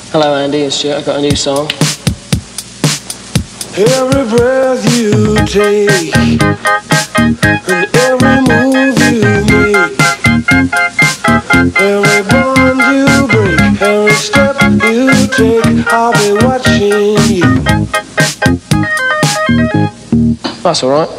Hello Andy, it's Stuart. I've got a new song. Every breath you take and every move you make, every bond you break, every step you take, I'll be watching you. That's alright.